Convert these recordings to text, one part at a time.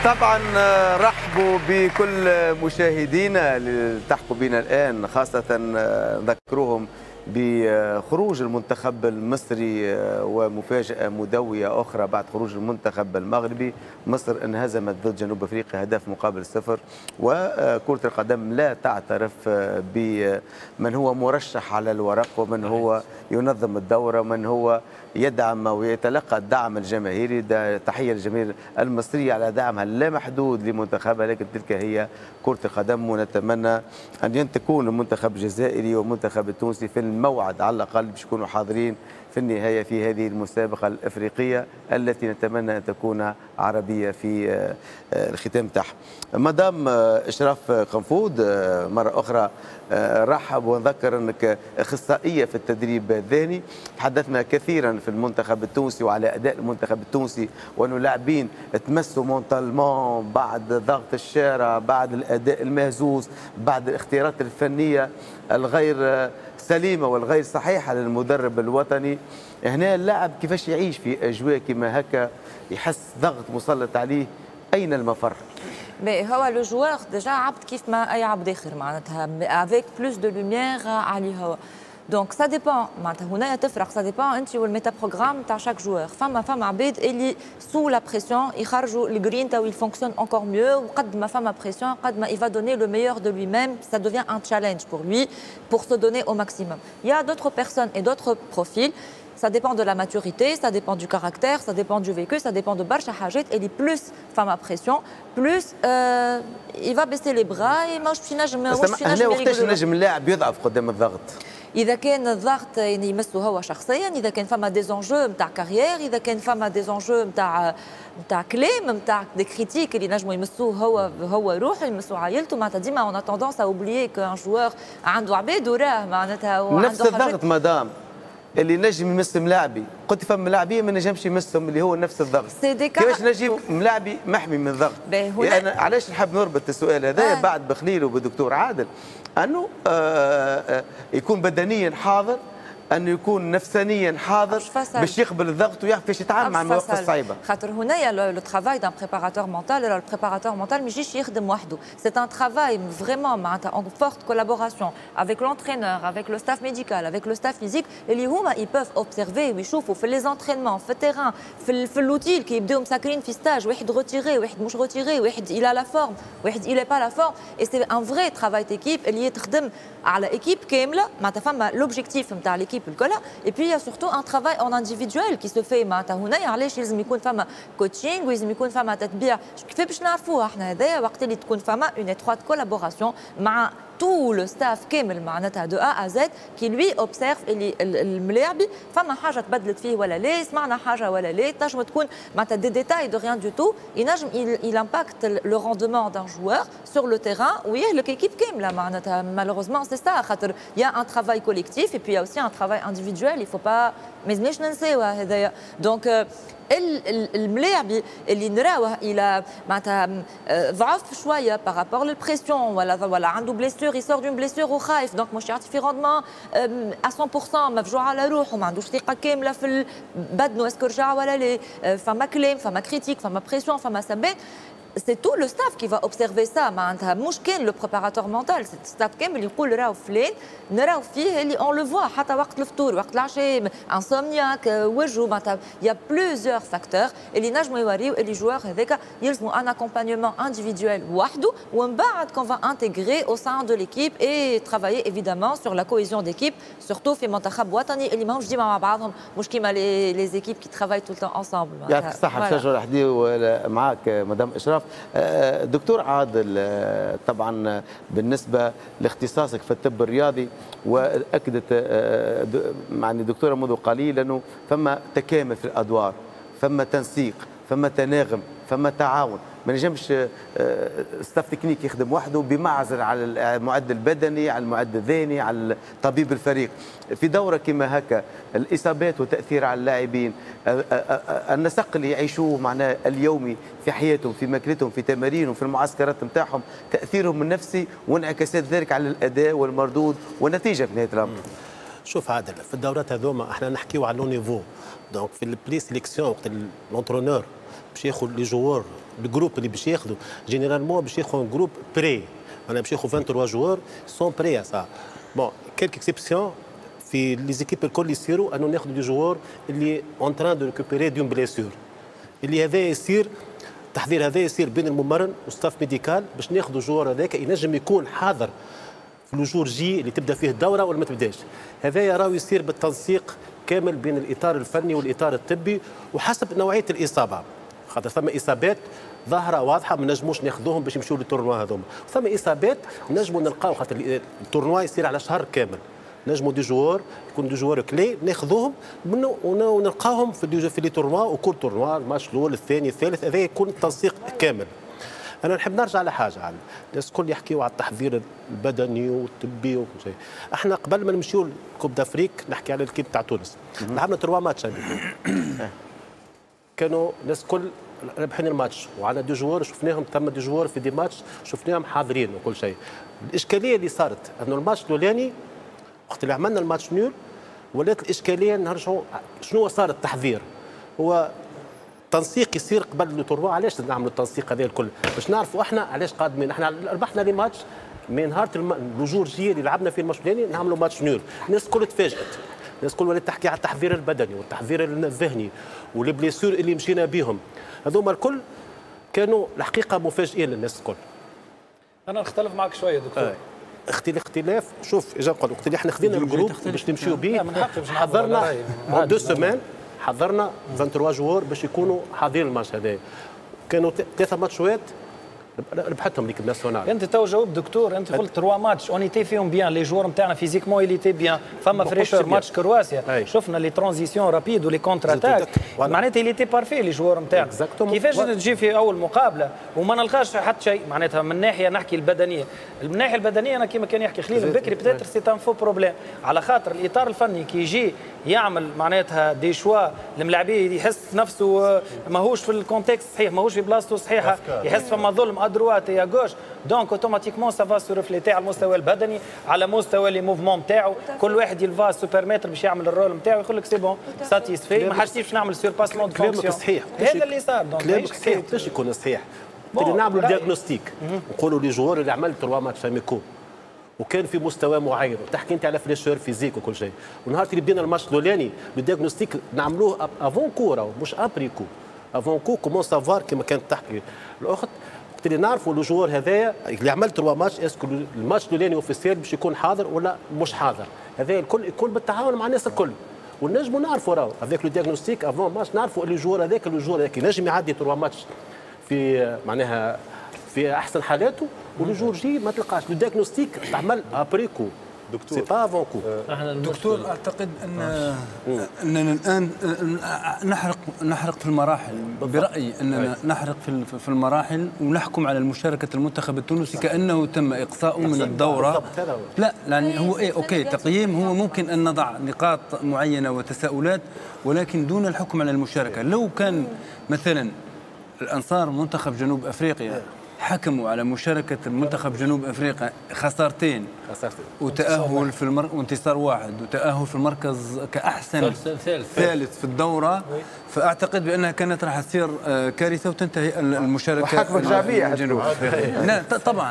طبعا رحبوا بكل مشاهدينا اللي التحقوا بنا الآن، خاصة نذكروهم بخروج المنتخب المصري ومفاجأة مدوية أخرى بعد خروج المنتخب المغربي. مصر انهزمت ضد جنوب أفريقيا هدف مقابل 0، وكرة القدم لا تعترف بمن هو مرشح على الورق ومن هو ينظم الدورة ومن هو يدعم ويتلقى الدعم الجماهيري. تحية للجماهير المصرية على دعمها اللامحدود لمنتخبها، لكن تلك هي كرة القدم، ونتمنى أن تكون المنتخب الجزائري والمنتخب التونسي في الموعد على الأقل باش يكونوا حاضرين في النهاية في هذه المسابقة الإفريقية التي نتمنى أن تكون عربية في الختام تاعها. مدام إشراف قنفود مرة أخرى رحب، ونذكر أنك أخصائية في التدريب الذهني. تحدثنا كثيرا في المنتخب التونسي وعلى أداء المنتخب التونسي، وأنه اللاعبين تمسوا مونتالمون بعد ضغط الشارع، بعد الأداء المهزوز، بعد الاختيارات الفنية الغير سليمة والغير صحيحة للمدرب الوطني. هنا اللاعب كيفاش يعيش في أجواء كما هكا، يحس ضغط مسلط عليه، أين المفر؟ هو لو جوار ديجا عبد كيف ما أي عبد آخر معناتها افيك بلوس دو لوميير عليه هو. دونك سا ديبون معناتها هنا تفرق، سا ديبون انت والميتا بروغرام تاع شاك جوار. فما عباد اللي سو لا بريسيون يخرجوا الجرين تاع يفونكسيون انكور ميو، وقد ما فما بريسيون قد ما il va donner le meilleur de lui-même, ça devient un challenge pour lui pour se donner au maximum. Il y a d'autres personnes et d'autres profils. Ça dépend de la maturité, ça dépend du caractère, ça dépend du vécu, ça dépend de برشا حاجات اللي plus femme à pression, plus il va baisser les bras et ما باش ينجم هنا وقتاش نجم اللاعب يضعف قدام الضغط؟ إذا كان الضغط يعني يمسه هو شخصيا، إذا كان فما دي زونجو نتاع كارير، إذا كان فما دي زونجو نتاع كلام نتاع دي كريتيك اللي نجموا يمسوه هو روحه، يمسوا عائلته. معناتها ديما اون توندونس ا اوبليي كو ان جوار عنده عباد وراه معناتها نفس الضغط مدام اللي نجم يمس ملاعبي. قلت فما ملاعبيه ما نجمش يمسهم اللي هو نفس الضغط. كيفاش نجم ملاعبي محمي من الضغط؟ يعني أنا علاش نحب نربط السؤال هذا بعد بخليل وبدكتور عادل، انه يكون بدنيا حاضر، أنه يكون نفسانيا حاضر باش يقبل الضغط ويعرف كيفاش يتعامل مع المواقف الصعيبه. خاطر هنايا لو ترافاي دان بريباراتور مونتال، لو بريباراتور مونتال ما يجيش يخدم وحده، سي ان ترافاي فريمون معناتها اون فورت كولابوراسيون افيك لونترينور، افيك لو ستاف ميديكال، افيك لو ستاف فيزيك، اللي هما اي بوف اوبسيرفي ويشوفوا في لي زونترينمون في التيران في اللوتيل كي يبداو مساكرين في ستاج، واحد روتيري واحد مش روتيري، واحد الى لا فورم واحد الى با لا فورم، اي سي ان فري ترافاي تيكيب اللي تخدم على ايكيب كامله. معناتها فما لوبجيكتيف نتاع ليكيب الكلها. Et puis il y a surtout un travail en individuel qui se fait. معناتها هنايا علاش لازم يكون فما كوتشينغ ولازم يكون فما تتبيع كيف باش نعرفوها احنا هذايا وقت اللي تكون فما اون اتروات كولابوراسيون مع tout le staff كامل معناتها دو ا ا زد كي لوي اوبسيرف اللي الملاعبي فما حاجه تبدلت فيه ولا لا، سمعنا حاجه ولا لا، تنجم تكون معناتها دي ديتاي دو ريان دو تو ينجم il impacte le rendement d'un joueur sur le terrain ويهلك ايكيب كامله. معناتها malheureusement c'est ça، خاطر il y a un travail collectif et puis il y a aussi un travail individuel. il faut pas ما لازمناش ننساوها هذايا. دونك الملاعبي اللي نراوه الى معناتها ضعف شويه بارابور للبريسيون ولا عنده بليسور يسور دون بليسور وخايف، دونك مش يعطي في روندمون 100% مفجوع على روحه، ما عندوش ثقه كامله في بدنه اسكو رجع ولا لا، فما كلام فما كريتيك فما بريسيون فما سبات. C'est tout le staff qui va observer ça. معناتها مش كان لو بريباراتور مونتال، سي ستاف كامل يقول راهو فلان نراو فيه اللي اون لو فوا حتى وقت الفطور وقت العشاء انسومنياك وجهه. معناتها يا بلوزيور فاكتور اللي نجموا يوريو اللي جوار هذاك يلزموا ان اكومبانيومون انديفيدويل وحده، ومن بعد كون فا انتيغري او سان دو ليكيب اي ترافايي ايفيدامون سور لا كوهيزيون ديكيب، سورتو في منتخب وطني اللي ماهوش ديما مع بعضهم، مش كيما لي زيكيب كي ترافاي تو التون انصامبل. يعطيك الصحه شجره الحديث معاك مدام اشراف. دكتور عادل، طبعا بالنسبه لاختصاصك في الطب الرياضي، واكدت يعني الدكتوره منذ قليل انه فما تكامل في الادوار، فما تنسيق، فما تناغم، فما تعاون. ما نجمش ستاف تكنيك يخدم وحده بمعزل على المعد البدني، على المعد الذهني، على طبيب الفريق. في دوره كما هكا الاصابات وتاثير على اللاعبين، النسق اللي يعيشوه معناه اليومي في حياتهم، في ماكلتهم، في تمارينهم، في المعسكرات نتاعهم، تاثيرهم النفسي وانعكاسات ذلك على الاداء والمردود والنتيجه في نهايه الامر. شوف عادل، في الدورات هذوما احنا نحكيو على لو نيفو. دونك في البري سيليكسيون وقت لونترونور باش ياخذ لي جوار الجروب اللي باش ياخذوا جينيرالمون باش ياخذوا جروب بري، معناها باش ياخذوا 23 جوار سون بري سا. بون كيلك اكسبسيون في لي زيكيب الكل يصيروا انه ناخذوا لي جوار اللي اون تران دو ريكوبيري دون بليسور، اللي هذا يصير التحضير هذا يصير بين الممرن والستاف ميديكال باش ناخذوا الجوار هذاك ينجم يكون حاضر في الجور جي اللي تبدا فيه الدوره ولا ما تبداش. هذا راهو يصير بالتنسيق كامل بين الاطار الفني والاطار الطبي وحسب نوعيه الاصابه، خاطر ثم اصابات ظاهره واضحه ما نجموش ناخذوهم باش يمشيو للتورنوا هذوما، ثم اصابات نجموا نلقاو خاطر التورنوا يصير على شهر كامل، نجموا دي جوار يكون دي جوار كلي ناخذوهم ونلقاوهم في لي تورنوا وكل تورنوا الماتش الاول الثاني الثالث، هذا يكون التنسيق كامل. انا نحب نرجع لحاجه على الناس الكل يحكيوا على التحضير البدني والطبي وكل شيء. احنا قبل ما نمشيو لكوب دافريك نحكي على الكيب تاع تونس، لعبنا 3 ماتش كانوا الناس الكل رابحين الماتش وعلى دي جوار شفناهم ثم دي جوار في دي ماتش شفناهم حاضرين وكل شيء. الاشكاليه اللي صارت انه الماتش الاولاني وقت اللي عملنا الماتش نول ولات الاشكاليه نرجعوا شنو صار التحضير؟ هو تنسيق يصير قبل لو توروا. علاش نعملوا التنسيق هذا الكل؟ باش نعرفوا احنا علاش قادمين. احنا ربحنا لي ماتش من نهار الجور جي اللي لعبنا فيه الماتش الاولاني نعملوا ماتش نول، الناس الكل تفاجئت، الناس الكل ولات تحكي على التحضير البدني والتحضير الذهني والبليسور اللي مشينا بهم، هذوما الكل كانوا الحقيقه مفاجئين للناس الكل. انا نختلف معك شويه دكتور. اختلاف. شوف اجا نقول وقت اللي احنا خذينا الجروب باش نمشيو به حضرنا 2 سيمان حضرنا 23 جوار باش يكونوا حاضرين الماتش هذا. كانوا 3 ماتشات ربحتهم ليكيب ناسيونال. انت تو جاوب دكتور، انت قلت 3 ماتش اون ايتي فيهم بيان، لي جوار نتاعنا فيزيكمون اللي تي بيان، فما فريشور ماتش كرواسيا شفنا لي ترانزيسيون رابيد ولي كونتر اتاك، معناتها اللي تي بارفي لي جوار نتاعنا. كيفاش تجي في اول مقابله وما نلقاش حتى شيء؟ معناتها من ناحيه نحكي البدنيه، من الناحيه البدنيه انا كيما كان يحكي خليل بكري بتاتر سي ان فو بروبليم، على خاطر الاطار الفني كي يجي يعمل معناتها دي شوا الملاعبيه يحس نفسه ماهوش في الكونتكست صحيح، ماهوش في بلاصته صحيحه، يحس فما ظلم ادروات يا جوش، دونك اوتوماتيكمون سافا سو ريفليتي على المستوى البدني، على مستوى لي موفمون نتاعو، كل واحد يلفا سوبر متر باش يعمل الرول نتاعو يقول لك سي بون ساتيسفي، ما حاجتيش باش نعمل سيرباسمون دو فونكسيون. كلامك صحيح، هذا اللي صار. دونك كلامك صحيح باش يكون صحيح. اللي نعملوا دياغنوستيك نقولوا لي جوار اللي عمل 3 ماتش اميكو وكان في مستوى معين وتحكي انت على فريشور فيزيك وكل شيء، ونهار اللي بدينا الماتش الاولاني الدياغنوستيك نعملوه افون كو مش ابري كو، افون كو كومون سافوار كما كانت تحكي الاخت وقت اللي نعرفوا لو جوار هذايا اللي عمل 3 ماتش اسكو الماتش الاولاني اوفيسيال باش يكون حاضر ولا مش حاضر. هذا الكل يكون بالتعاون مع الناس الكل ونجموا نعرفوا راهو افيك لو دياغنوستيك افون ماتش نعرفوا اللي جوار هذاك ينجم يعدي 3 ماتش في معناها في احسن حالاته والجور جي ما تلقاش لو دياغنوستيك تعمل ابريكو دكتور سي با افون كو. دكتور اعتقد اننا الان نحرق في المراحل، برايي اننا نحرق في المراحل ونحكم على المشاركه المنتخب التونسي كانه تم اقصاؤه من الدوره. لا يعني هو اوكي تقييم، هو ممكن ان نضع نقاط معينه وتساؤلات ولكن دون الحكم على المشاركه. لو كان مثلا الانصار منتخب جنوب افريقيا حكموا على مشاركة المنتخب جنوب أفريقيا خسارتين وتأهل في وانتصار واحد وتأهل في المركز كأحسن ثالث في الدورة، فأعتقد بأنها كانت راح تصير كارثة وتنتهي المشاركة وحكمك شعبية جنوب أفريقيا. طبعا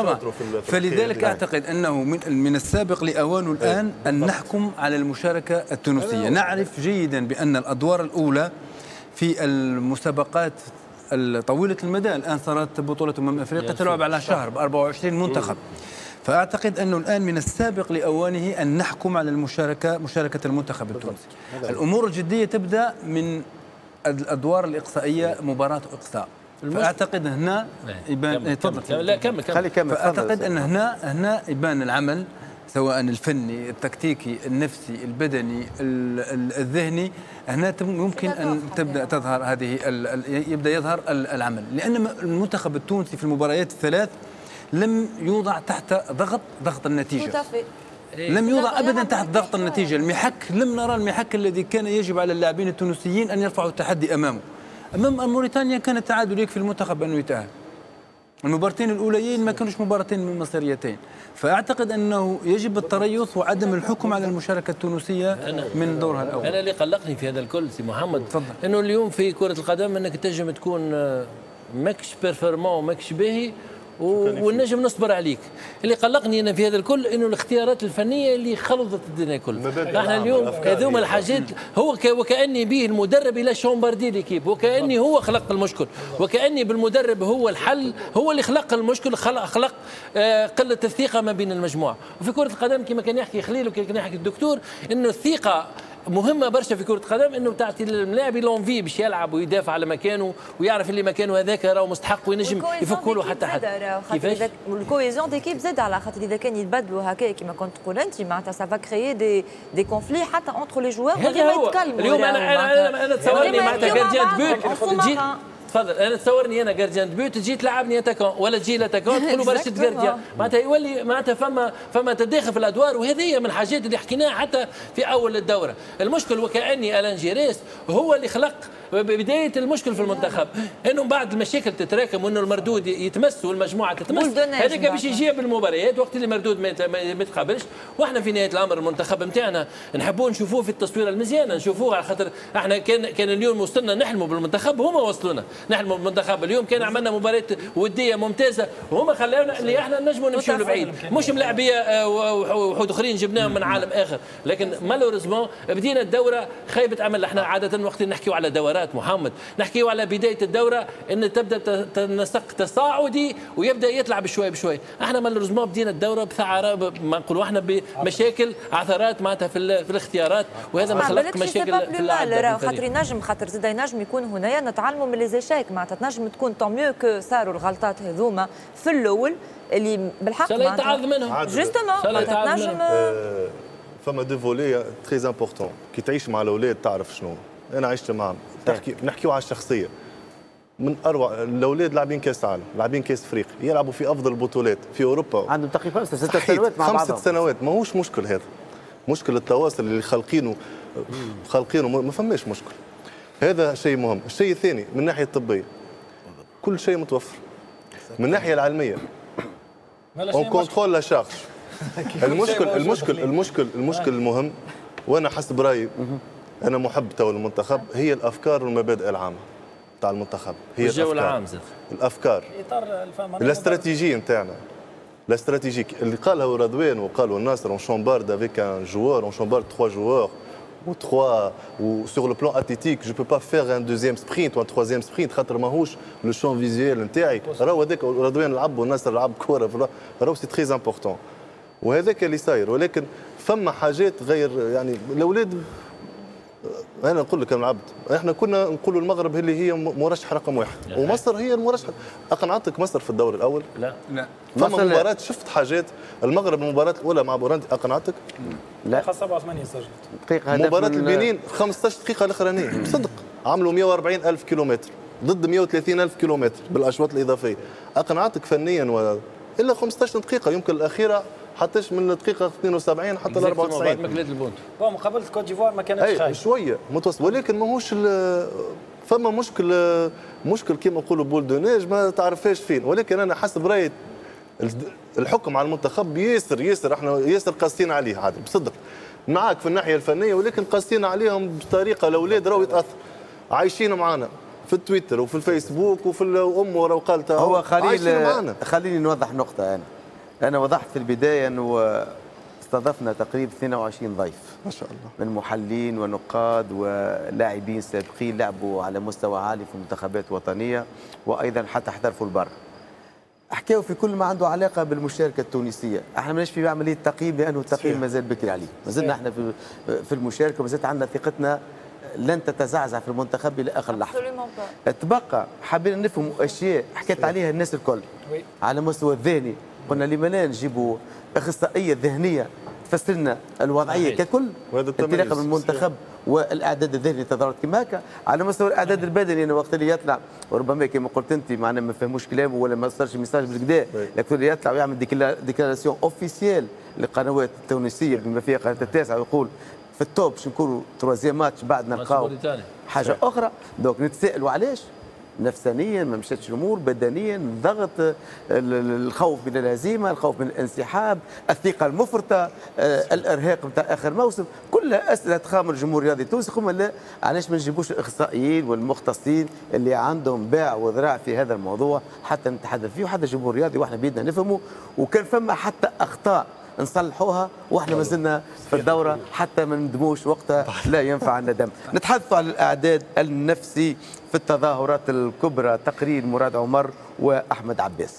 فلذلك أعتقد أنه من السابق لأوانه الآن أن نحكم على المشاركة التونسية. نعرف جيدا بأن الأدوار الأولى في المسابقات طويلة المدى الآن صارت بطولة أفريقيا تلعب على شهر ب 24 منتخب، فأعتقد أنه الآن من السابق لأوانه أن نحكم على مشاركة المنتخب التونسي. الأمور الجدية تبدأ من الأدوار الإقصائية، مباراة إقصاء، فأعتقد هنا يبان. تفضل. لا كمل. فأعتقد أن هنا يبان العمل سواء الفني التكتيكي النفسي البدني الذهني. هنا ممكن ان يبدا يظهر العمل، لان المنتخب التونسي في المباريات الثلاث لم يوضع تحت ضغط النتيجه، لم يوضع ابدا تحت ضغط النتيجه. المحك لم نرى المحك الذي كان يجب على اللاعبين التونسيين ان يرفعوا التحدي امام موريتانيا. كان التعادل يكفي المنتخب انه يتاهل. المباراتين الاوليين ما كانوش مباراتين مصيريتين، فاعتقد انه يجب التريث وعدم الحكم على المشاركه التونسيه من دورها الاول. انا اللي قلقني في هذا الكل سي محمد تفضل. انه اليوم في كره القدم انك تنجم تكون ماكش بيرفورمون ماكش باهي والنجم نصبر عليك. اللي قلقني انا في هذا الكل انه الاختيارات الفنيه اللي خلطت الدنيا كل. احنا اليوم هذوما الحاجات هو وكاني به المدرب الى شومباردي ليكيب، وكاني هو خلق المشكل، وكاني بالمدرب هو الحل، هو اللي خلق المشكل، خلق قله الثقه ما بين المجموعه. وفي كره القدم كما كان يحكي خليل وكان يحكي الدكتور انه الثقه مهمه برشا في كره القدم، انه تعطي اللاعب لونفي باش يلعب ويدافع على مكانه ويعرف اللي مكانه هذاك راهو مستحق وينجم يفكوا له حتى حد. كيفاش الكويزيون ديكيب زاد على خاطر اذا كان يتبدلوا هكا كما كنت تقول انت معناتها سافا كريي دي كونفلي حتى اونتر لي جوار من غير ما يتكلموا. اليوم انا تصورني معناتها جارديان بوت تجي تفضل، انا تصورني انا جارديان بوت تجي تلعبني اتاكون ولا تجي لاتاكون تقولوا برشا جارديان، معناتها يولي معناتها فما تداخل في الادوار، وهذه هي من الحاجات اللي حكيناها حتى في اول الدوره. المشكل وكاني الان جيريس هو اللي خلق بدايه المشكل في المنتخب، انه بعد المشاكل تتراكم وانه المردود يتمس والمجموعه تتمس، هذاك باش يجي بالمباريات وقت اللي المردود ما يتقابلش. واحنا في نهايه الامر المنتخب نتاعنا نحبوه نشوفوه في التصويره المزيانه، نشوفوه على خاطر احنا كان اليوم وصلنا نحلموا بالمنتخب، هما وصلونا نحلموا بالمنتخب. اليوم كان عملنا مباراه وديه ممتازه وهما خلاونا اللي احنا نجموا نمشيو لبعيد، مش ملاعبيه وحود اخرين جبناهم من عالم اخر، لكن مالوريزمون بدينا الدوره خيبه امل. احنا عاده وقت نحكيو على دورات محمد نحكيو على بدايه الدوره ان تبدا نسق تصاعدي ويبدا يطلع بشوي بشوي. احنا مالوريزمون بدينا الدوره بثعره ما نقولوا احنا بمشاكل عثرات معناتها في الاختيارات، وهذا ما خلق مشاكل في اللاعب. خاطر ينجم خاطر زاد ينجم يكون هنايا نتعلموا من لي زيشيك، معناتها تنجم تكون طون ميو كو صاروا الغلطات هذوما في الاول اللي بالحق معناتها يتعاظ منهم جوستومون تنجم. فما دو فولي تري امبورتون كي تعيش مع الاولاد تعرف شنو. انا عشت معهم نحكيو على الشخصيه. من اروع الاولاد لاعبين كاس عالم، لاعبين كاس افريقيا، يلعبوا في افضل البطولات في اوروبا، عندهم تقريبا 6 سنوات مع بعضهم. 5 سنوات ماهوش مشكل هذا. مشكل التواصل اللي خالقينه ما فماش مشكل. هذا شيء مهم. الشيء الثاني من الناحيه الطبيه كل شيء متوفر. من الناحيه العلميه اون كونترول لا شارج. المشكل المهم، وانا حسب رايي انا محب تو المنتخب، هي الافكار والمبادئ العامه تاع المنتخب، هي الجو العام الافكار الاستراتيجيه نتاعنا. الاستراتيجيه اللي قالها رضوان وقالوا الناصر اون شومبارد افيك ان جوار اون شومبارد 3 جوار ou 3 ou sur le plan athlétique je peux pas faire un deuxième sprint ou un troisième sprint خاطر ماهوش لو شون فيزيوال نتاعي. راهو هذاك رضوان لعب والناصر لعب كوره، راهو سي تري امبورتون وهذاك اللي صاير. ولكن فما حاجات غير يعني الاولاد. انا نقول لك العبد احنا كنا نقولوا المغرب اللي هي مرشح رقم 1 ومصر هي المرشح. اقنعتك مصر في الدور الاول؟ لا فما مباراه شفت حاجات المغرب المباراه الاولى مع بوراندي اقنعتك؟ لا 87 سجلت دقيقه. مباراه البنين 15 دقيقه الاخرانيه صدق عملوا 140,000 كيلومتر ضد 130,000 كيلومتر بالاشواط الاضافيه. اقنعتك فنيا الا 15 دقيقه يمكن الاخيره حتىش من الدقيقه 72 حتى ل 94 بعد ما كلات البونت. مقابله كوت ديفوار ما كانتش خايبه شويه متوسط، ولكن ماهوش فما مشكل كيما نقولوا بول دو نيج ما تعرفهاش فين. ولكن انا حسب رايي الحكم على المنتخب ياسر احنا ياسر قاسيين عليه عاد بصدق معاك في الناحيه الفنيه، ولكن قاسيين عليهم بطريقه الاولاد راهو يتاثر عايشين معنا في التويتر وفي الفيسبوك وفي الام ورا وقالتها هو خليني نوضح نقطه. أنا وضحت في البداية أنه استضفنا تقريبا 22 ضيف ما شاء الله من محللين ونقاد ولاعبين سابقين لعبوا على مستوى عالي في منتخبات وطنية وأيضا حتى احترفوا البر. حكاوا في كل ما عنده علاقة بالمشاركة التونسية. احنا ماناش في عملية تقييم لأنه التقييم مازال بكري عليه. ما زلنا احنا في المشاركة وما زالت عندنا ثقتنا لن تتزعزع في المنتخب إلى آخر لحظة. تبقى حابين نفهم أشياء حكيت عليها الناس الكل على مستوى الذهني. قلنا لما لا نجيبوا اخصائيه ذهنيه تفسر لنا الوضعيه ككل انطلاقا من المنتخب والاعداد الذهني تظاهرت كما هكا. على مستوى الاعداد البدني انا وقت اللي يطلع وربما كما قلت انت معنا ما فهموش كلامه ولا ما صارش ميساج بالكدا، لكن اللي يطلع ويعمل ديكلاراسيون اوفيسيال للقنوات التونسيه بما فيها قناه التاسعه ويقول في التوب باش نكونوا تروازيام ماتش بعد نلقاو حاجه اخرى. دونك نتسائلوا علاش نفسانيا ما مشاتش الامور، بدنيا ضغط، الخوف من الهزيمه، الخوف من الانسحاب، الثقه المفرطه، الارهاق نتاع اخر موسم، كلها اسئله تخامر الجمهور الرياضي التونسي. قلنا لا علاش ما نجيبوش الاخصائيين والمختصين اللي عندهم باع وذراع في هذا الموضوع حتى نتحدث فيه، وحتى الجمهور الرياضي واحنا بيدنا نفهمه، وكان فما حتى اخطاء نصلحوها واحنا ما زلنا في الدوره حتى ما ندموش وقتها، لا ينفع الندم. نتحدث على الاعداد النفسي في التظاهرات الكبرى، تقرير مراد عمر واحمد عباس.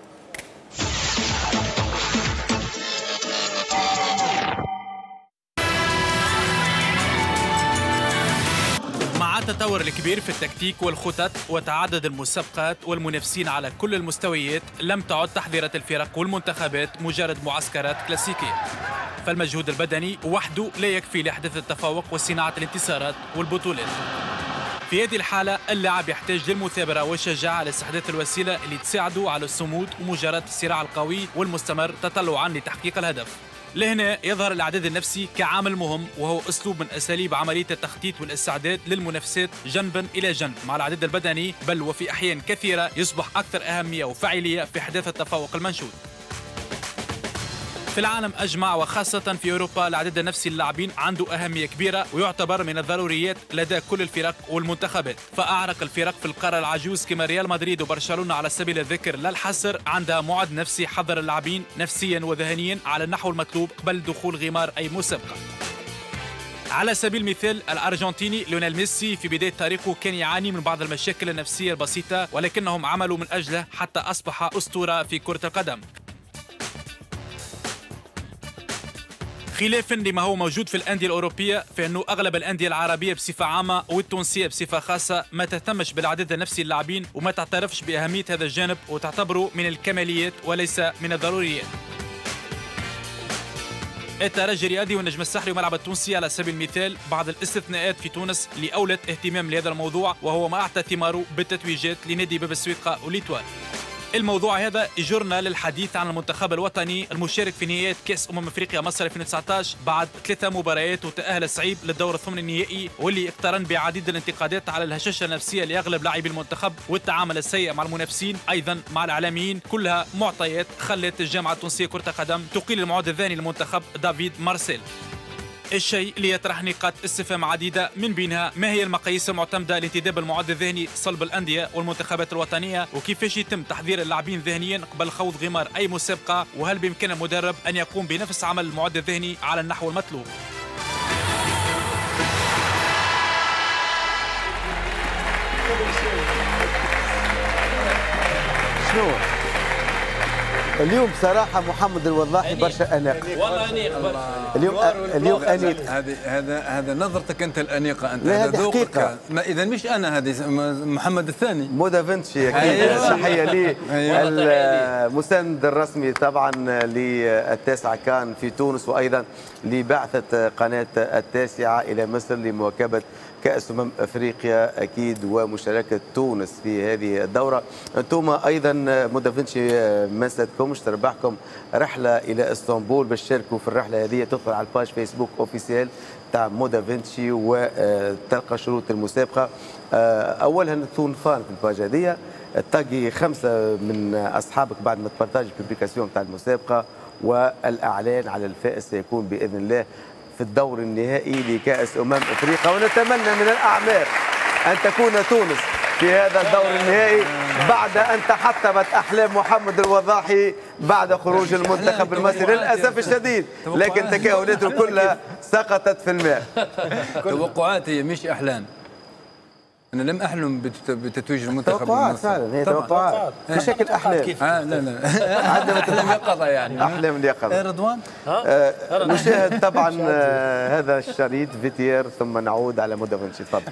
مع التطور الكبير في التكتيك والخطط وتعدد المسابقات والمنافسين على كل المستويات، لم تعد تحضيرات الفرق والمنتخبات مجرد معسكرات كلاسيكية، فالمجهود البدني وحده لا يكفي لإحداث التفوق وصناعة الانتصارات والبطولات. في هذه الحالة اللاعب يحتاج للمثابرة والشجاعة لاستحداث الوسيلة اللي تساعده على الصمود ومجاراة الصراع القوي والمستمر تطلعا لتحقيق الهدف. لهنا يظهر الإعداد النفسي كعامل مهم، وهو أسلوب من أساليب عملية التخطيط والاستعداد للمنافسات جنبا إلى جنب مع الإعداد البدني، بل وفي أحيان كثيرة يصبح أكثر أهمية وفاعلية في إحداث التفوق المنشود. في العالم أجمع وخاصة في أوروبا الإعداد النفسي للاعبين عنده أهمية كبيرة، ويعتبر من الضروريات لدى كل الفرق والمنتخبات. فأعرق الفرق في القارة العجوز كما ريال مدريد وبرشلونة على سبيل الذكر لا الحصر عندها معد نفسي حضر اللاعبين نفسيا وذهنيا على النحو المطلوب قبل دخول غمار أي مسابقة. على سبيل المثال الأرجنتيني ليونيل ميسي في بداية تاريخه كان يعاني من بعض المشاكل النفسية البسيطة، ولكنهم عملوا من أجله حتى أصبح أسطورة في كرة القدم. خلافا لما هو موجود في الأندية الأوروبية، فإنه أغلب الأندية العربية بصفة عامة والتونسية بصفة خاصة ما تهتمش بالإعداد النفسي للاعبين وما تعترفش بأهمية هذا الجانب وتعتبره من الكماليات وليس من الضروريات. الترجي الرياضي والنجم الساحلي والملعب التونسي على سبيل المثال بعض الاستثناءات في تونس اللي أولت اهتمام لهذا الموضوع، وهو ما أعطى ثماره بالتتويجات لنادي باب السويقة وليتوال. الموضوع هذا يجرنا للحديث عن المنتخب الوطني المشارك في نهائيات كأس أفريقيا مصر 2019 بعد 3 مباريات وتأهل صعيب للدور الثمن النهائي، واللي اقترن بعديد الانتقادات على الهشاشة النفسية لأغلب لاعبي المنتخب والتعامل السيء مع المنافسين أيضا مع الإعلاميين، كلها معطيات خلت الجامعة التونسية كرة القدم تقيل المعد الثاني للمنتخب دافيد مارسيل. الشيء اللي يطرح نقاط استفهام عديدة، من بينها ما هي المقاييس المعتمدة لانتداب المعد الذهني صلب الأندية والمنتخبات الوطنية، وكيفاش يتم تحضير اللاعبين ذهنيا قبل خوض غمار أي مسابقة، وهل بإمكان المدرب أن يقوم بنفس عمل المعد الذهني على النحو المطلوب. شنو اليوم بصراحة محمد الوضاحي برشا أنيق. والله أنيق اليوم أنيق. هذا نظرتك أنت الأنيقة، أنت لا هذا هذه حقيقة. إذا مش أنا، هذه محمد الثاني مودا فينشي أكيد. تحية لي المساند الرسمي طبعا للتاسعة كان في تونس، وأيضا لبعثة قناة التاسعة إلى مصر لمواكبة كأس أفريقيا أكيد ومشاركة تونس في هذه الدورة. أنتم أيضا مودا فينشي ما نسيتكمش تربحكم رحلة إلى اسطنبول باش تشاركوا في الرحلة هذه. تدخل على الباج فيسبوك أوفيسيال تاع مودا فينشي وتلقى شروط المسابقة. أولها تكون فان في الباج هذه، تلاقي 5 من أصحابك بعد ما تبارتاج البوبليكاسيون تاع المسابقة، والإعلان على الفائز سيكون بإذن الله في الدور النهائي لكأس أفريقيا. ونتمنى من الأعمار أن تكون تونس في هذا الدور النهائي بعد أن تحطمت أحلام محمد الوضاحي بعد خروج المنتخب المصري للأسف الشديد، لكن تكهناته كلها سقطت في الماء. توقعات هي مش أحلام. أنا لم أحلم بتتويج المنتخب توقعات فعلا، هي توقعات في شكل أحلام. لا عندما أحلام يقظة يعني أحلام اليقظة. رضوان نشاهد طبعا هذا الشريط فيتير ثم نعود على مودا فينشي. تفضل.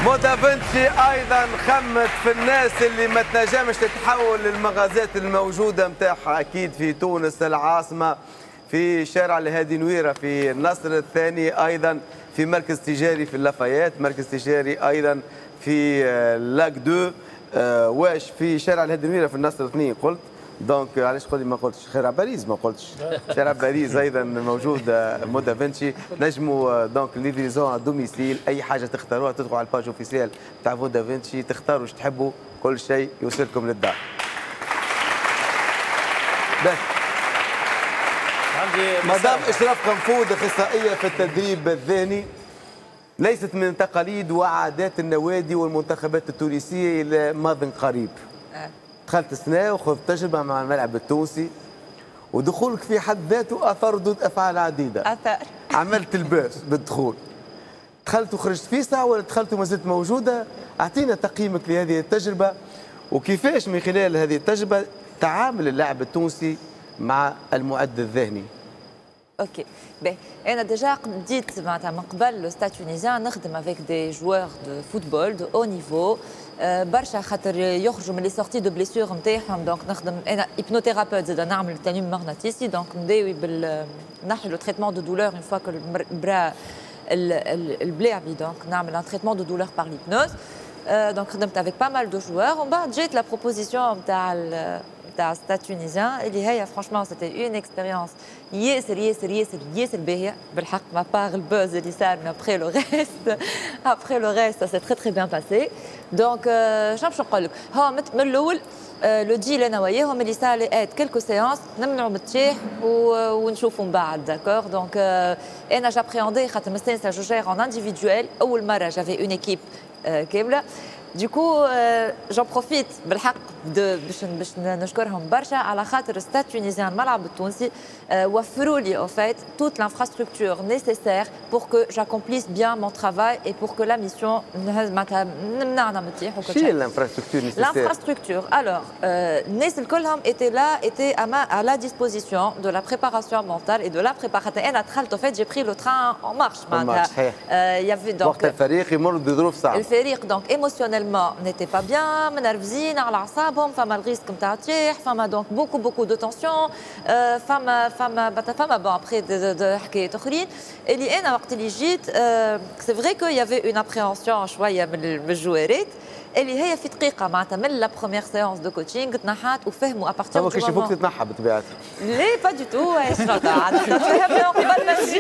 دافنشي ايضا خمت في الناس اللي ما تنجمش تتحول للمغازات الموجوده نتاعها اكيد في تونس العاصمه، في شارع الهادي نويره في النصر الثاني، ايضا في مركز تجاري في اللافايات، مركز تجاري ايضا في لاك دو، واش في شارع الهادي نويره في النصر 2 قلت. دونك علاش قولي ما قلتش شارع باريس؟ ما قلتش شارع باريس ايضا موجود مودافنشي. نجموا دونك ليفريزون دوميسيل، اي حاجه تختاروها تدخلوا على الباج اوفيسيال تاع مودافنشي تختاروا واش تحبوا، كل شيء يوصلكم للدار. بس مدام اشراف قنفود اخصائيه في التدريب الذهني، ليست من تقاليد وعادات النوادي والمنتخبات التونسيه الى ماض قريب. دخلت السنه وخذت تجربه مع الملعب التونسي، ودخولك في حد ذاته اثار ردود افعال عديده. اثار عملت الباس بالدخول. دخلت وخرجت في ساعه ولا دخلت وما زلت موجوده؟ اعطينا تقييمك لهذه التجربه، وكيفاش من خلال هذه التجربه تعامل اللاعب التونسي مع المعد الذهني. اوكي باهي، انا ديجا بديت معناتها من قبل لو ستاد تونيزيان نخدم افيك دي جوار دو فوتبول دو او نيفو برشا، خاطر يخرجوا من لي سورتي دو بليسيور نتاعهم. دونك نخدم انا هيبنوثيرابيوت، زاد نعمل التنويم المغناطيسي، دونك نداوي نحي لو تريتمون دو دولور اون فوا كو البرا البلاعبي، دونك نعمل ان تريتمون دو دولور بار ليبنوز. دونك خدمت افيك با مال دو جوار، ومن بعد جات لا بروبوزيسيون تاع ستاد تونيزيان اللي هي فرانشمون سيتي اون اكسبيريونس ياسر ياسر ياسر ياسر باهيه بالحق، ما باغ البوز اللي صار من ابخي لو ريست، ابخي لو ريست سا سي تري تري بيان باسي. دونك شنو باش نقول لك، هو من الاول لو ديل انا وياهم اللي صار لي اد كيلكو سيونس نمنعوا من التشيح ونشوفوا من بعد. داكور دونك انا جابريوندي خاطر مستانسه جو جير اون انديفيدويل، اول مره جافي اون ايكيب كامله. دوكو جون بروفيت بالحق باش نشكرهم برشا على خاطر ستاد تونيزيان الملعب التونسي وفروا لي او فيت توت لانفراستركتور نيسيسير بور كو جاكومبليس بيان مون ترافاي اي بور كو لا ميسيون معناتها نمنعنا من التيح وكل شيء. شنو الانفراستركتور نيسيسير؟ L'infrastructure, alors, الناس الكلهم étaient là, étaient à la disposition de la préparation mentale et de la préparation. أنا دخلت au fait, j'ai pris le train en marche. Il y avait donc وقت الفريق يمر بظروف صعبة. الفريق donc émotionnellement n'était pas bien, منرفزين على أعصابهم، فما الريسك نتاع تيح، فما donc beaucoup de tension، فما bon après de حكايات أخرين. اللي أنا وقت اللي جيت c'est vrai qu'il y avait une appréhension شوية من الجوارات. اللي هي في دقيقة معناتها من لا بروميير سيونس دو كوتشينغ تنحات وفهموا ابارتيغ دو مومون. كيفاش تتنحى بالطبيعة؟ لا با دو تو، ايش قاعد تفهمنا قبل ما تجيش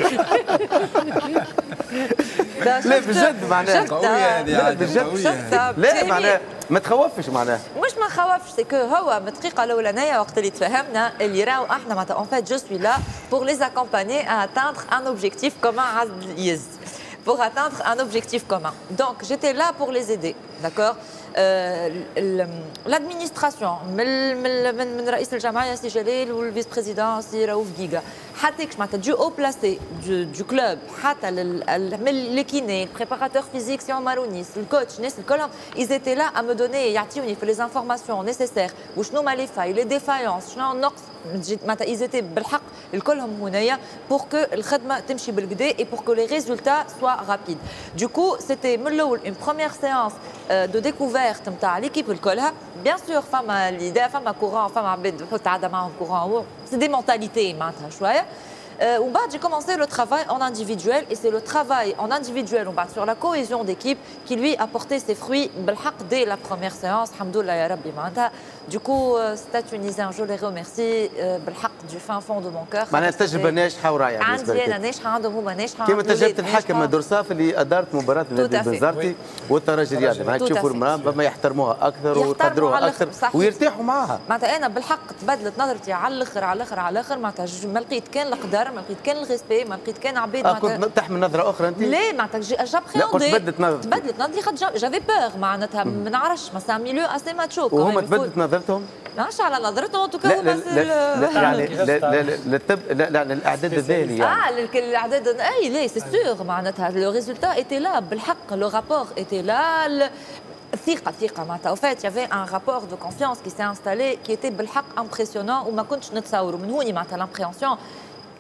لا بجد معناها قوية هذه، بجد لا معناها ما تخوفش معناها. مش ما نخوفش، سي كو هو من الدقيقة الأولانية وقت اللي تفهمنا اللي راهو احنا معناتها اون فيت جو سوي لا بور ليز اكومباني ا اتاندر ان اوبجيكتيف كومان عز يز. Pour atteindre un objectif commun. Donc, j'étais là pour les aider, d'accord. L'administration, من رئيس الجمعية سي جلال والفيس بريزيدون سي رؤوف جيجا، حتى معناتها دو او بلاسي دو كلوب، حتى من لي كيني، البريباراتور فيزيك سي عمر ونيس، الكوتش، الناس الكلهم ils étaient là à me donner يعطيوني في les informations nécessaires وشنو ما لي فاي، لي ديفايونس، شنو النقص، معناتها ils étaient بالحق الكلهم هنايا pour que الخدمة تمشي بالكدا et pour que les résultats soient rapides. Du coup, c'était من الأول une première séance de découverte نتاع l'équipe الكلها. Bien sûr, فما l'idée، فما courant، فما عباد حتى عادة معاهم courant، c'est des mentalités معناتها شوية. ومن بعد j'ai commencé le travail en individuel et c'est le travail en individuel ومن بعد sur la cohésion d'équipe qui lui a porté ses fruits بالحق dès la première séance. الحمد لله يا ربي معناتها. Du coup, Stade Tunisien, je les remercie بالحق du fin fond de mon cœur. معناها تجربة ناجحة ورائعة. عندي أنا ناجحة، عندهم هما ناجحة. كما تجربة الحاكم درصاف اللي أدارت مباراة النادي البنزرتي والترجي الرياضي، معناها تشوفوا المرأة بما يحترموها أكثر ويقدروها أكثر ويرتاحوا معاها. معناتها أنا بالحق تبدلت نظرتي على الآخر على الآخر على الآخر، معناتها ما لقيت كان القدر، ما لقيت كان الريسبي، ما لقيت كان عباد معناتها. كنت تحمل نظرة أخرى أنت؟ لا معناتها جابريوندي. تبدلت نظرتي. تبدلت نظرتي خاطر جافي بور معناتها ما نعرفش، ما سا ميليو أسي ماتشو. وهما تبدلت نظرتهم؟ مش على نظرتهم ان توكا. لا يعني لا الاعداد الذهني يعني الاعداد اي لا سي سور معناتها لو ريزولتا ايتي لا بالحق، لو رابور ايتي لا، ثقة معناتها. وفات يافي ان رابور دو كونفيونس كي سي انستالي كي ايتي بالحق امبرسيونون وما كنتش نتصوروا من هوني معناتها لامبريونسيون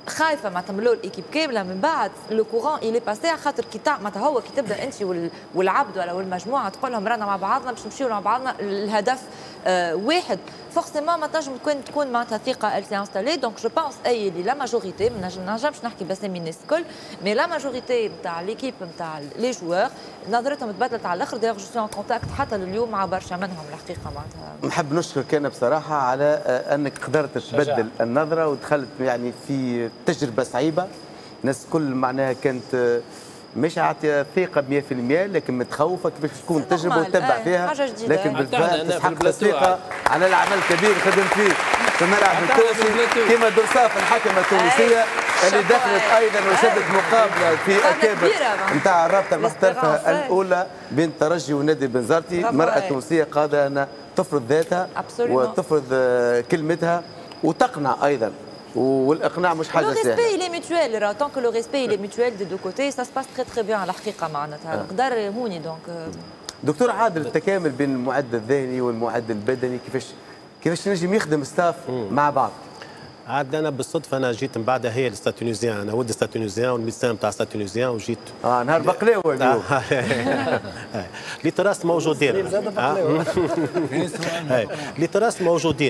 خايفه معناتها من الاول ايكيب كامله، من بعد لو كورون الي باسي على خاطر معناتها هو كي تبدا انت والعبد ولا والمجموعه تقول لهم رانا مع بعضنا باش نمشيو مع بعضنا الهدف واحد، فورسيمون ما تنجم تكون معناتها ثقه التي انستالي. دونك جو بونس اي اللي لا ماجوريتي ما نجمش نحكي باسامي الناس الكل، مي لا ماجوريتي نتاع ليكيب نتاع لي جوار نظرتهم تبدلت على الاخر. دايوغ جو سي ان كونتاكت حتى لليوم مع برشا منهم الحقيقه معناتها. نحب نشكرك انا بصراحه على انك قدرت تبدل النظره ودخلت يعني في تجربه صعيبه. الناس كل معناها كانت مش عاطيه ثقه 100% لكن متخوفه كيفاش تكون تجربه وتتبع فيها، لكن بالفعل تستحق الثقه على العمل الكبير اللي خدمت فيه في الملعب التونسي كما درساف الحكمه التونسيه اللي دخلت ايضا وشدت مقابله في الكابر نتاع الرابطه المحترفه الاولى بين الترجي ونادي بنزرتي. مرأة تونسيه قادره ان تفرض ذاتها وتفرض كلمتها وتقنع ايضا، والاقناع مش حاجه سهله. Le respect il est mutuel, tant que le respect il est mutuel des deux côtés, ça se passe très bien على الحقيقه معناتها نقدر هوني. دونك دكتور عادل، التكامل بين المعد الذهني والمعد البدني كيفاش نجم يخدم ستاف مع بعض؟ عاد انا بالصدفه انا جيت من بعدها هي الستاتونيزيان، انا ولد ستاتونيزيان والميدسان نتاع ستاتونيزيان وجيت نهار بقلاوه اليوم. لي تراس موجودين، لي تراس موجودين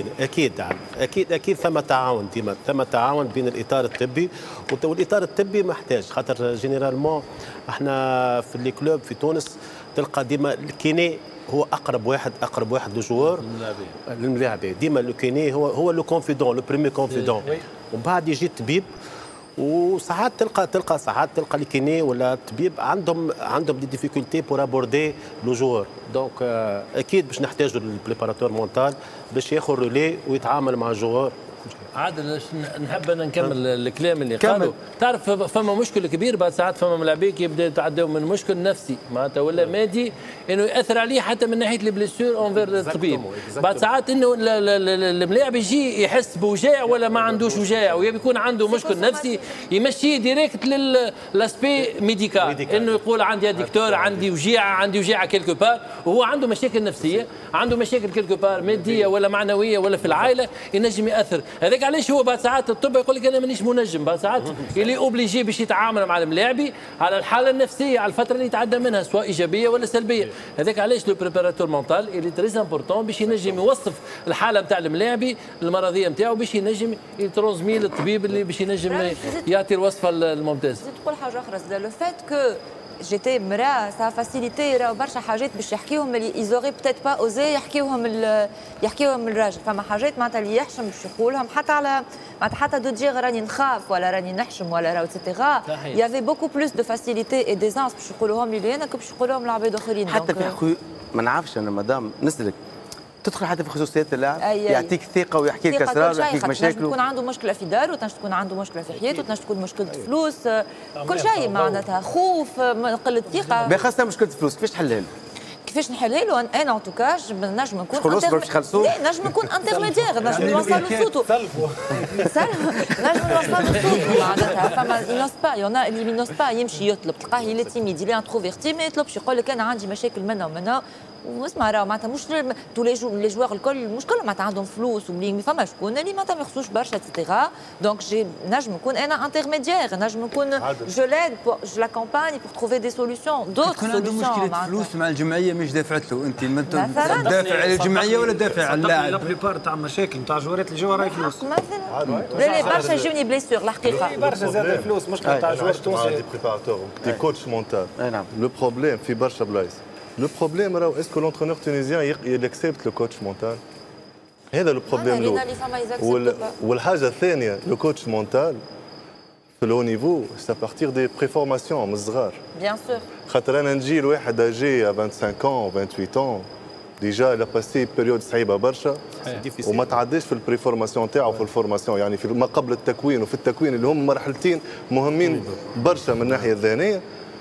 اكيد ثم تعاون، ديما ثم تعاون بين الاطار الطبي والاطار الطبي محتاج، خاطر جينيرالمون احنا في لي كلوب في تونس تلقى ديما الكيني هو اقرب واحد للجوار للملاعبي، ديما لو كيني هو لو كونفيدون، لو بريمي كونفيدون، ومن بعد يجي الطبيب. وساعات تلقى الكيني ولا الطبيب عندهم دي ديفيكولتي بور ابوردي لو جوار. دونك اكيد باش نحتاجوا البريباراتور مونتال باش ياخذ رولي ويتعامل مع الجوار. عادل نحب انا نكمل الكلام اللي قالوا. تعرف فما مشكل كبير بعد ساعات، فما ملاعبيك يبدا يتعداو من مشكل نفسي معناتها ولا مادي انه ياثر عليه حتى من ناحيه البليسيور اونفير الطبيب. بعد ساعات انه الملاعب يجي يحس بوجاع ولا ما عندوش وجاع ويكون عنده مشكل نفسي يمشيه ديريكت للاسبي ميديكال، انه يقول عندي يا دكتور عندي وجيعه كيلكو بار، وهو عنده مشاكل نفسيه، عنده مشاكل كيلكو بار ماديه ولا معنويه ولا في العائله، ينجم ياثر. هذاك علاش هو بعد ساعات الطب يقول لك انا مانيش منجم، بعد ساعات اللي اوبليجي باش يتعامل مع الملاعبي على الحاله النفسيه، على الفتره اللي يتعدى منها سواء ايجابيه ولا سلبيه. هذاك علاش لو بريباراتور مونتال اللي تريز امبورتون باش ينجم يوصف الحاله نتاع الملاعبي المرضيه نتاعو باش ينجم يترونزمي للطبيب اللي باش ينجم يعطي الوصفه الممتازه. تقول حاجه اخرى، لو فات كو جيتي مراه سا فاسيليتي راهو برشا حاجات باش يحكيوهم اللي ايزوري بتيت با اوزي يحكيوهم الراجل. فما حاجات معناتها اللي يحشم باش يقولهم حتى على معناتها حتى دو دير راني نخاف ولا راني نحشم ولا راهو اتسيتيرا. يافي بوكو بلوس دو فاسيليتي اي ديزانس باش يقولوهم لي انا باش يقولوهم لعباد اخرين. حتى في ما نعرفش انا مدام نسلك تدخل حتى في خصوصيات اللاعب، يعطيك ثقه ويحكي لك اسرار ويحكي لك مشاكله. تنجم تكون عنده مشكله في داره، وتنجم تكون عنده مشكله في حياته، تنجم تكون مشكله فلوس، كل شيء معناتها خوف، قله ثقه. بخاصه مشكله الفلوس كيفاش تحلها له؟ كيفاش نحلها له؟ انا ان توكا نجم نكون شكون باش يخلصوه؟ لا نجم نكون انترميديير، نجم نوصل له صوته. نجم نوصل له صوته معناتها. فما ينوص با يونا اللي ينوص با يمشي يطلب، تلقاه يلي تيميد يلي انتروفيرتي ما يطلبش، يقول لك انا عندي مشاكل منها ومنها. واسمع راه معناتها مش تو لي جوار الكل مش كلهم معناتها عندهم فلوس ومليون، فما شكون اللي معناتها ما يخصوش برشا اتسيتيرا. دونك نجم نكون انا انترميديير، نجم نكون جو ليد جو لاكومباني بور تروفي دي سوليسيون دوت سوليسيون. عنده مشكله فلوس مع الجمعيه مش دافعت له، انت دافع على الجمعيه ولا دافع على اللاعب؟ لا بريبار تاع مشاكل تاع جوارات اللي جوا راهي فلوس لا برشا يجوني بليسيور الحقيقه، برشا زاد فلوس مشكله تاع جوار تونسي. دي بريباراتور دي كوتش مونتال. لو بروبليم في برشا بلايص. لو بروبليم راهو اسكو لونترونور تونيزيان يكسبت لو كوتش مونتال، هذا لو بروبليم الاول. والحاجه الثانيه لو كوتش مونتال في لو نيفو سا بارتير دي بريفورماسيون من الصغار. بيان سور. خاطر انا نجي لواحد اجي 25 ans 28 ans ديجا لا باسي بيريود صعيبه برشا وما تعديش في البريفورماسيون تاعو في الفورماسيون، يعني في ما قبل التكوين وفي التكوين اللي هم مرحلتين مهمين برشا من الناحيه الذهنيه.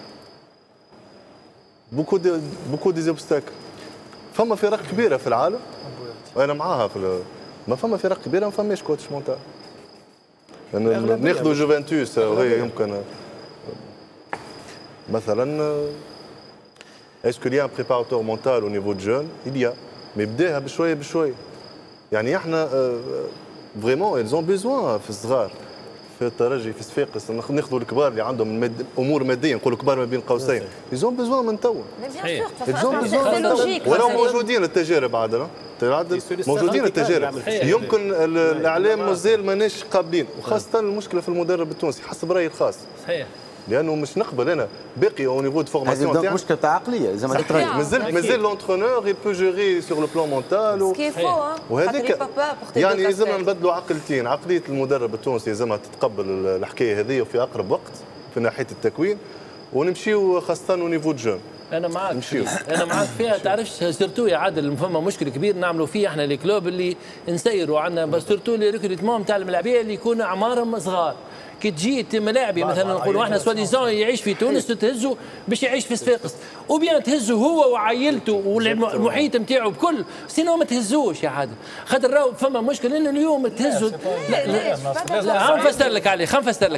بوكو دي زوبستاكل. فما فرق كبيره في العالم وانا معاها ما فما فرق كبيره ما فماش كوتش مونتال. ناخذوا جوفنتوس وهي يمكن مثلا اسكو لي ان بريباراتور مونتال او نيفو جون il y a مي بداها بشويه بشويه. يعني احنا فريمون ils ont besoin في الصغار في الترجي في صفاقس ناخذوا الكبار اللي عندهم امور ماديه نقولوا كبار ما بين قوسين يزون بزوان من توا ولو موجودين التجارب عادل موجودين التجارب يمكن الاعلام مازال ماناش قابلين وخاصه المشكله في المدرب التونسي حسب رايي الخاص صحيح لانه مش نقبل انا باقي او نيفو دو فورماسيون تاعنا مشكله عقليه زي ما تتغير مازال لونترونور يل بو جيري سور لو بلان مونتال وهذيك يعني لازمنا نبدلوا عقلتين عقليه المدرب التونسي لازمها تتقبل الحكايه هذه وفي اقرب وقت في ناحيه التكوين ونمشيو خاصه او نيفو جون انا معك انا معك فيها تعرفش سيرتو يا عادل فما مشكل كبير نعملوا فيه احنا لي كلوب اللي نسيروا عندنا سيرتو لي ريكروتمون تاع الملاعبيه اللي يكونوا اعمارهم صغار كي تجي ملاعبي مثلا نقولوا احنا سوا ديزون يعيش في تونس تهزوا باش يعيش في صفاقس وبيان تهزوا هو وعائلته والمحيط نتاعو بكل سينو ما تهزوش يا عادل خاطر راهو فما مشكل انه اليوم تهزوا لا نفسر لك عليه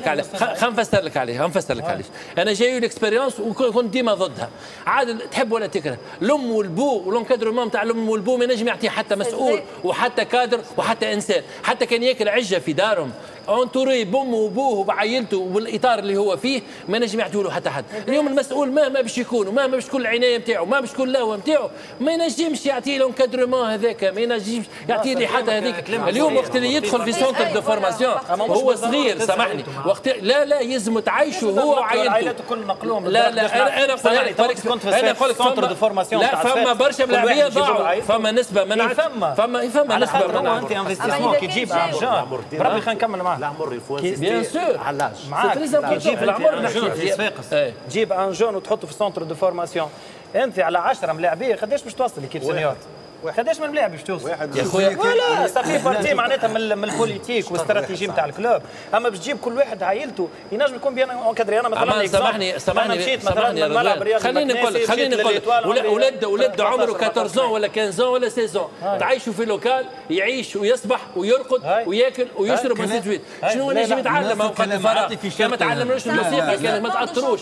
نفسر لك عليه انا جاي الاكسبيريونس وكنت ديما ضدها عادل تحب ولا تكره الام والبو والانكادرومون تاع الام والبو ما نجم يعطيه حتى مسؤول وحتى كادر وحتى انسان حتى كان ياكل عجه في دارهم انتوري بامه وابوه وبعائلته والاطار اللي هو فيه ما نجم يعطيوا له حتى حد اليوم المسؤول مهما باش يكون ومهما باش تكون العنايه نتاعو ما باش تكون الهوى نتاعو ما ينجمش يعطي له انكادرومون هذاك ما ينجمش يعطي لي حتى هذيك اليوم وقت اللي يدخل في سونتر دو فورماسيون هو صغير سامحني وقت لا يلزم تعيشه هو وعائلته كل نقلوهم لا انا نقول لك سونتر دو فورماسيون لا فما برشا ملاعبيه ضاعوا فما نسبه منعت فما نسبه منعت انت انفستيسمون كي تجيب ارجان ربي خلينا نكمل معاه العمر بيان سور علاش معاك تجيب العمر تجيب ان جون وتحطه في سونتر دو فورماسيون انت على 10 ملاعبيه قداش باش توصل ليكيب سينيور قداش من ملاعب باش توصل يا خويا ولا صافي بارتي معناتها من البوليتيك والاستراتيجي نتاع الكلوب اما باش تجيب كل واحد عائلته ينجم يكون بيان اونكادري انا مثلا سامحني مشيت مثلا من الملعب الرياضي خليني نقول لك ولد عمره 14 ولا 15 ولا 16 تعيشوا في لوكال يعيش ويصبح ويرقد وياكل ويشرب ويستجويد شنو نجم يتعلم اوقات الفراغ كان ما تعلمش الموسيقى كان ما تاثروش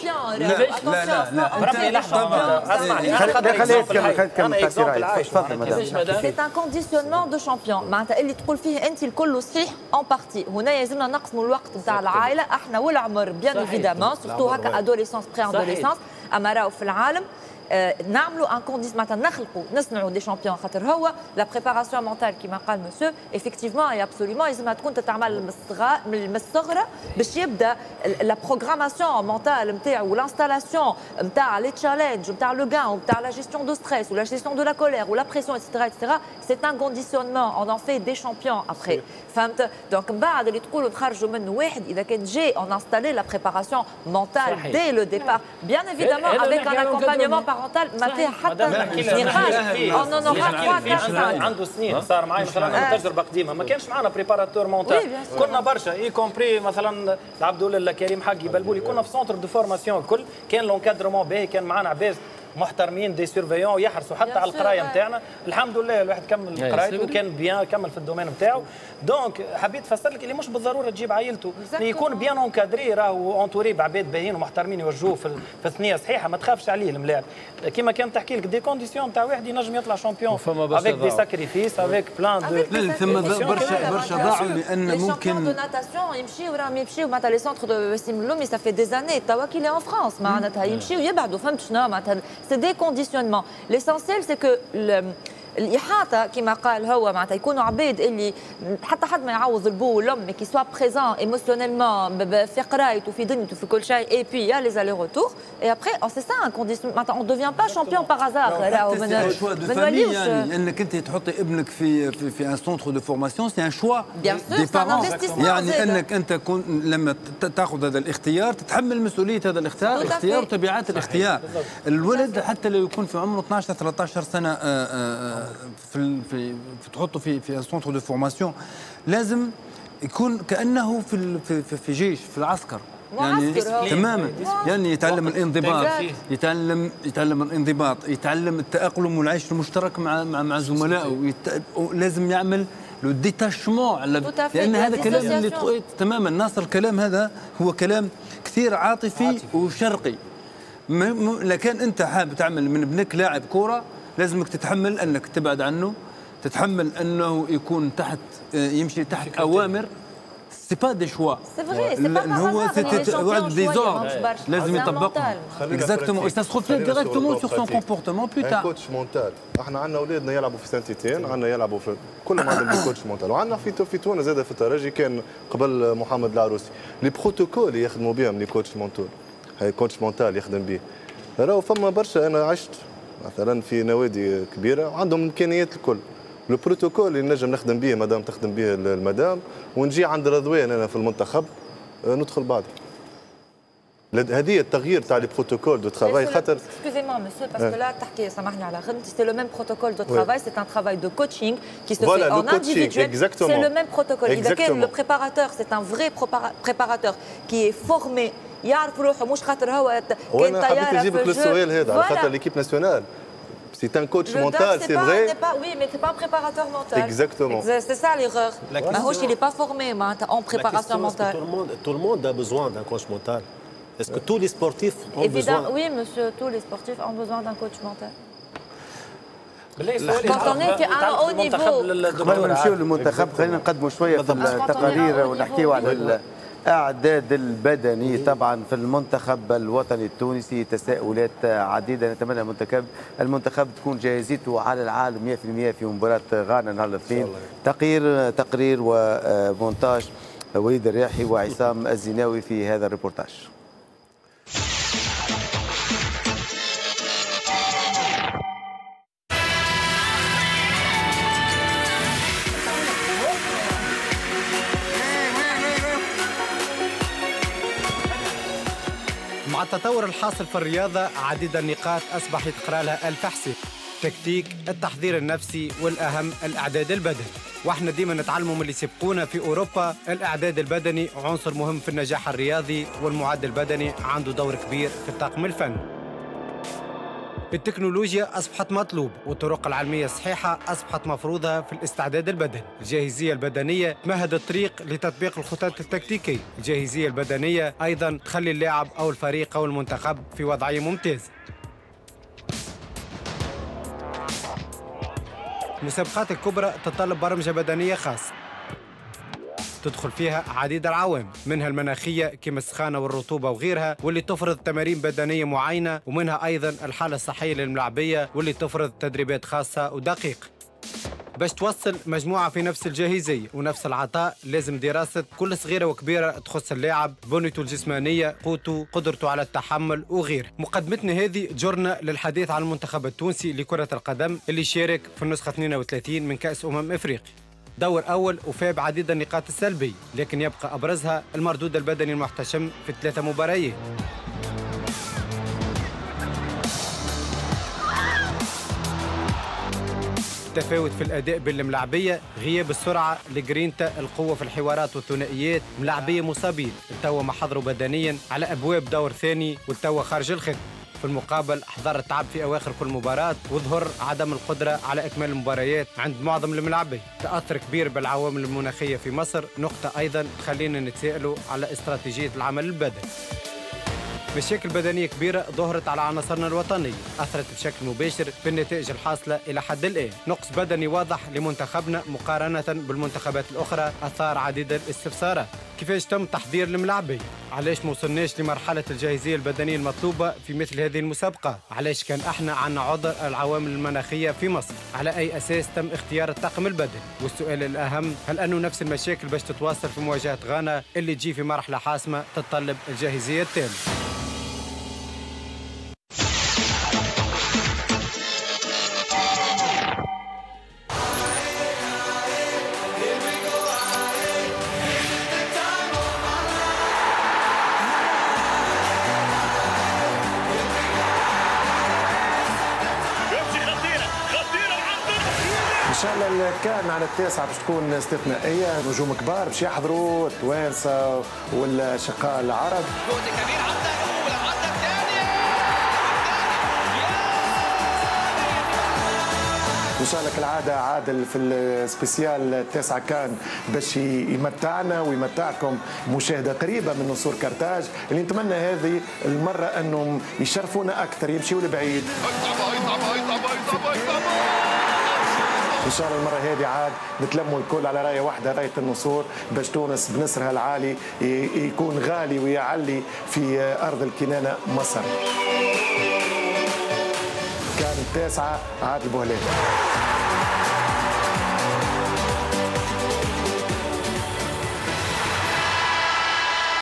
C'est un conditionnement de champion معناتها اللي تقول فيه انت الكل صحيح en partie هنا يلزمنا نقسموا الوقت نتاع العائله احنا والعمر بيان ايفيدامون سورتو هكا ادوليسونس بري ادوليسونس اما راهو في العالم نعملوا ان كونديس معناتها نخلقوا نصنعوا دي شامبيون خاطر هو لا بريباراسيون مونتال كيما قال مسيو ايفيكتيفمون اي ابسوليومون لازمها تكون تتعمل من الصغر باش يبدا لا بروغراماسيون مونتال نتاعو والانستالاسيون نتاع لي تشالنج نتاع لو غان نتاع لا جيستيون دو ستريس ولا جيستيون دو لا كولير ولا بريسيون اكسترا سي ان كونديسيونمون اون ان في دي شامبيون ابري فهمت دونك من بعد اللي تقولوا نخرجوا منه واحد اذا كان جاي اون انستالي لا بريباراسيون مونتال دي لو ديبار بيان ايفيدامون افيك ان اكومبانيومون ما فيها حتى نقاش اون اورا 3 عنده سنين صار معي مثلا تجربه قديمه ما كانش معنا بريباراتور مونتال كنا برشا اي كومبري مثلا عبد الله كريم حقي بلبولي كنا في سونتر دو فورماسيون الكل كان لونكادرومون باهي كان معنا عباس محترمين دي سيرفيون يحرصوا حتى على القرايه نتاعنا الحمد لله الواحد كمل قرايته وكان بيان كمل في الدومين نتاعو دونك حبيت نفسر لك اللي مش بالضروره تجيب عائلته يكون بيان اونكادري راهو اونتوري بعباد باهيين ومحترمين يوجهوه في الثنيه صحيحه ما تخافش عليه الملاعب كيما كان تحكي لك دي كونديسيون تاع واحد ينجم يطلع شامبيون افيك دي ساكريفيس افيك بلان دو ثم برشا ضاعوا لان ممكن دو ناتاسيون يمشيو راهم يمشيو معناتها لي سونتر دو وسيم لومي سا في دي زاني توا كي ان فرانس معناتها يمشيو يبعدوا فهمت شنو معناتها سي دي كونديسيونمون ليسونسيال سي كو الإحاطة كما قال هو معناتها يكونوا عباد اللي حتى حد ما يعوض البو والأم كي سوا بريزون ايموسيونيلمون في قرايته في دنيته في كل شيء اي بي يا لي زالي روتور اي ابري سي سا ان كونديسيون معناتها اون دوفيان با شامبيون باغ هازار راهو ما نوليوش يعني انك انت تحطي ابنك في ان سونتر دو فورماسيون سي ان شوا دي بارون يعني انك انت لما تاخذ هذا الاختيار تتحمل مسؤوليه هذا الاختيار اختيار وتبعات الاختيار الولد حتى لو يكون في عمره 12 13 سنه تحطه في سونتر دو فورماسيون لازم يكون كانه في جيش في العسكر يعني تماما يعني يتعلم الانضباط يتعلم الانضباط يتعلم التأقلم والعيش المشترك مع زملائه لازم يعمل لو ديتاشمون لان هذا كلام اللي تماما ناصر الكلام هذا هو كلام كثير عاطفي وشرقي لكن انت حاب تعمل من ابنك لاعب كوره لازمك تتحمل انك تبعد عنه تتحمل انه يكون تحت يمشي تحت اوامر سي با دي شوا سي فري سي با هو سيتي ديزوردر لازم يطبقهم اكزاكتومون سا سو ريفليت ديريكتومون سور سون كومبورتمون بلو تار كوتش مونتال احنا عندنا اولادنا يلعبوا في سانت تيتين عندنا يلعبوا في كلهم عندهم كوتش مونتال وعندنا في تونس زاد في الترجي كان قبل محمد العروسي لي بروتوكول اللي يخدموا بهم لي كوتش مونتال هاي كوتش مونتال يخدم به راهو فما برشا انا عشت مثلا في نوادي كبيره وعندهم الامكانيات الكل لو بروتوكول اللي نجم نخدم به مدام تخدم به المدام ونجي عند رضوان انا في المنتخب ندخل بعدها هذه التغيير تاع لي بروتوكول دو ترافاي خاطر اكسكوزي موا مسيو باسكو لا تحكي سامحني على خدمتي سي لو ميم بروتوكول دو ترافاي سي ان ترافاي دو كوتشينغ كي سو في ان انديفيدويل سي لو ميم بروتوكول اذا كان لو بريباراتور سي ان فري بريباراتور كي فورمي يعرف روحه مش خاطر هو كان طياره حبيت نجيبك للسؤال هذا على خاطر ليكيب ناسيونال c'est un coach mental, c'est vrai. Oui, mais c'est pas un préparateur mental. Exactement. C'est ça l'erreur. Marouche, il n'est pas formé en préparation mentale. Tout le monde a besoin d'un coach mental. Est-ce que tous les sportifs ont besoin? Oui, monsieur, tous les sportifs ont besoin d'un coach mental. Quand on est à un haut niveau. قبل ما نمشيو للمنتخب خلينا نقدموا شويه في التقارير ونحكيوا على الإعداد البدني طبعا في المنتخب الوطني التونسي. تساؤلات عديدة. نتمنى المنتخب تكون جاهزيته على العالم 100% في مباراة غانا نهار الاثنين. تقرير ومونتاج وليد الرياحي وعصام الزناوي في هذا الريبورتاج. مع التطور الحاصل في الرياضة عديد النقاط أصبح يتقرأ لها ألف حساب. تكتيك، التحضير النفسي، والأهم الإعداد البدني. واحنا ديما نتعلموا من اللي سبقونا في أوروبا الإعداد البدني عنصر مهم في النجاح الرياضي، والمعد البدني عنده دور كبير في الطاقم الفني. التكنولوجيا أصبحت مطلوب، والطرق العلمية الصحيحة أصبحت مفروضة في الاستعداد البدني. الجاهزية البدنية تمهد الطريق لتطبيق الخطط التكتيكية. الجاهزية البدنية أيضا تخلي اللاعب أو الفريق أو المنتخب في وضعية ممتازة. المسابقات الكبرى تتطلب برمجة بدنية خاصة تدخل فيها عديد العوامل، منها المناخية كما السخانة والرطوبة وغيرها، واللي تفرض تمارين بدنية معينة، ومنها أيضا الحالة الصحية للملاعبية واللي تفرض تدريبات خاصة ودقيقة. باش توصل مجموعة في نفس الجاهزية ونفس العطاء لازم دراسة كل صغيرة وكبيرة تخص اللاعب، بنيته الجسمانية، قوته، قدرته على التحمل وغيره. مقدمتنا هذه جرنا للحديث عن المنتخب التونسي لكرة القدم اللي شارك في النسخة 32 من كأس أفريقيا. دور أول وفاء بعديد النقاط السلبية، لكن يبقى أبرزها المردود البدني المحتشم في 3 مباريات. تفاوت في الأداء بين الملاعبية، غياب السرعة، الجرينتا، القوة في الحوارات والثنائيات، ملاعبية مصابين، التوا ما حضروا بدنيا على أبواب دور ثاني والتوا خارج الخدمة. في المقابل أحضار التعب في أواخر كل مباراة، وظهر عدم القدرة على إكمال المباريات عند معظم الملاعبين. تأثر كبير بالعوامل المناخية في مصر، نقطة أيضا تخلينا نتساءلوا على استراتيجية العمل البدني. مشاكل بدنية كبيرة ظهرت على عناصرنا الوطنية، أثرت بشكل مباشر في النتائج الحاصلة إلى حد الآن. نقص بدني واضح لمنتخبنا مقارنة بالمنتخبات الأخرى أثار عديد الاستفسارات. كيفاش تم تحضير الملاعبية؟ علاش ما وصلناش لمرحلة الجاهزية البدنية المطلوبة في مثل هذه المسابقات؟ علاش كان احنا عنا عذر العوامل المناخية في مصر؟ على أي أساس تم اختيار الطاقم البدني؟ والسؤال الأهم، هل أنه نفس المشاكل باش تتواصل في مواجهة غانا اللي تجي في مرحلة حاسمة تتطلب الجاهزية التامة؟ ان شاء الله كان على التاسعة باش تكون استثنائيه، نجوم كبار باش يحضروا، التوانسه والاشقاء العرب. ان شاء الله كالعاده عادل في السبيسيال التاسعة كان باش يمتعنا ويمتعكم مشاهده قريبه من نصور كرتاج، اللي نتمنى هذه المره انهم يشرفونا اكثر، يمشيوا لبعيد. ان شاء الله المره هذه عاد نتلموا الكل على رايه واحده، رايه النصور، باش تونس بنصرها العالي يكون غالي ويعلي في ارض الكنانه مصر. كان التاسعه عادل بوهلال.